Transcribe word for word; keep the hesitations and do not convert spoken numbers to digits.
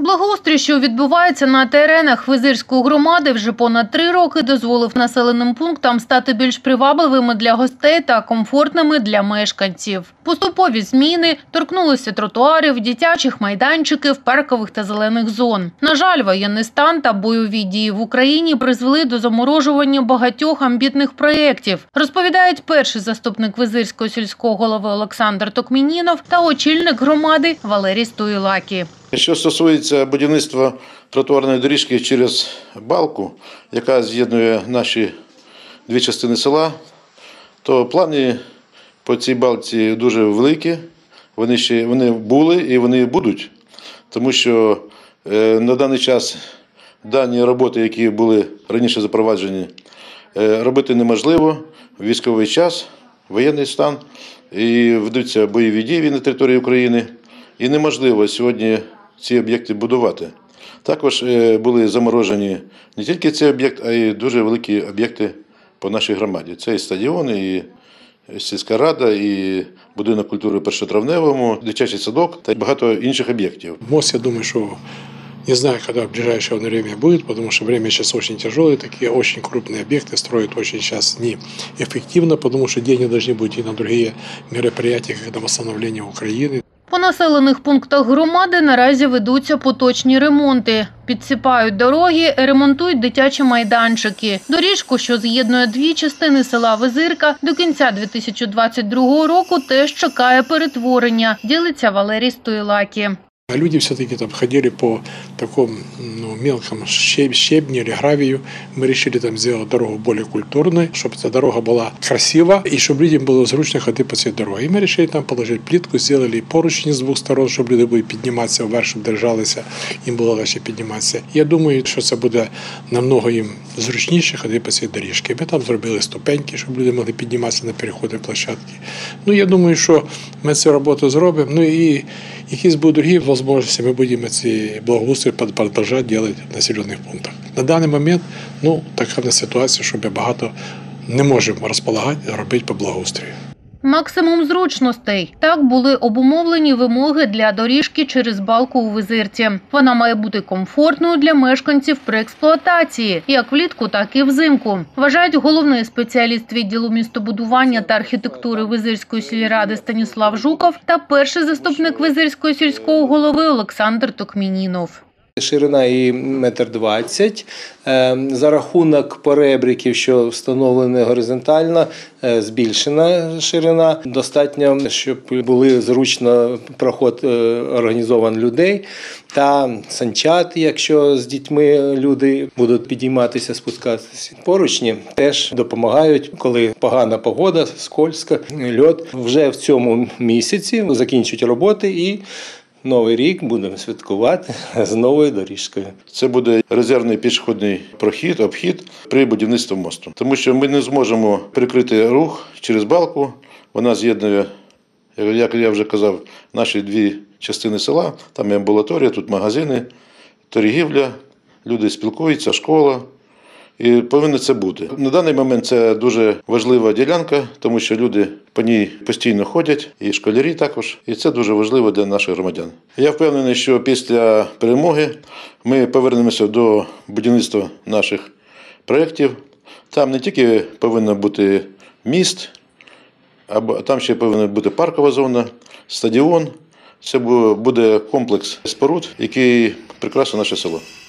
Благоустрій, що відбувається на теренах Визирської громади, вже понад три роки дозволив населеним пунктам стати більш привабливими для гостей та комфортними для мешканців. Поступові зміни торкнулися тротуарів, дитячих майданчиків, паркових та зелених зон. На жаль, воєнний стан та бойові дії в Україні призвели до заморожування багатьох амбітних проєктів, розповідають перший заступник Визирського сільського голови Олександр Токмінінов та очільник громади Валерій Стоїлакі. Що стосується будівництва тротуарної доріжки через балку, яка з'єднує наші дві частини села, то плани по цій балці дуже великі. Вони ще вони були і вони будуть, тому що е, на даний час дані роботи, які були раніше запроваджені, е, робити неможливо. Військовий час, воєнний стан, і ведуться бойові дії на території України, і неможливо сьогодні ці об'єкти будувати. Також були заморожені не тільки цей об'єкт, а й дуже великі об'єкти по нашій громаді. Це і стадіон, і сільська рада, і будинок культури Першотравневому, дитячий садок та багато інших об'єктів. МОЗ, я думаю, что не знаю, когда в ближайшее время будет, потому что время сейчас очень тяжелое, такие очень крупные объекты строят очень сейчас неэффективно, потому что деньги должны быть и на другие мероприятия, как на восстановление Украины. По населених пунктах громади наразі ведуться поточні ремонти. Підсипають дороги, ремонтують дитячі майданчики. Доріжку, що з'єднує дві частини села Визирка, до кінця дві тисячі двадцять другого року теж чекає перетворення, ділиться Валерій Стоїлакі. А люди все-таки там ходили по такому ну, мелкому щебню или гравию. Мы решили там сделать дорогу более культурной, чтобы эта дорога была красива и чтобы людям было зручно ходить по этой дороге. И мы решили там положить плитку, сделали поручни с двух сторон, чтобы люди будуть підніматися вверх, щоб держалися, їм було легше підніматися. Я думаю, що це буде намного їм зручніше ходити по цій доріжці. Ми там зробили ступеньки, щоб люди могли підніматися на переходні площадки. Ну, я думаю, що ми цю роботу зробимо. Ну і якісь будуть другі можливості, ми будемо ці благоустрій продовжувати робити в населених пунктах. На даний момент ну, така в нас ситуація, що ми багато не можемо розполагати, робити по благоустрію. Максимум зручностей. Так були обумовлені вимоги для доріжки через балку у Визирці. Вона має бути комфортною для мешканців при експлуатації, як влітку, так і взимку. Вважають головний спеціаліст відділу містобудування та архітектури Визирської сільради Станіслав Жуков та перший заступник Визирського сільського голови Олександр Токмінінов. Ширина її метр двадцять. За рахунок поребриків, що встановлена горизонтально, збільшена ширина. Достатньо, щоб були зручно проход організований людей та санчат, якщо з дітьми люди будуть підійматися, спускатися. Поручні теж допомагають, коли погана погода, скользко, льод. Вже в цьому місяці закінчують роботи і Новий рік будемо святкувати з новою доріжкою. Це буде резервний пішохідний прохід, обхід при будівництві мосту. Тому що ми не зможемо прикрити рух через балку. Вона з'єднує, як я вже казав, наші дві частини села. Там є амбулаторія, тут магазини, торгівля, люди спілкуються, школа. І повинно це бути. На даний момент це дуже важлива ділянка, тому що люди по ній постійно ходять, і школярі також. І це дуже важливо для наших громадян. Я впевнений, що після перемоги ми повернемося до будівництва наших проєктів. Там не тільки повинен бути міст, а там ще повинна бути паркова зона, стадіон. Це буде комплекс споруд, який прикрасить наше село.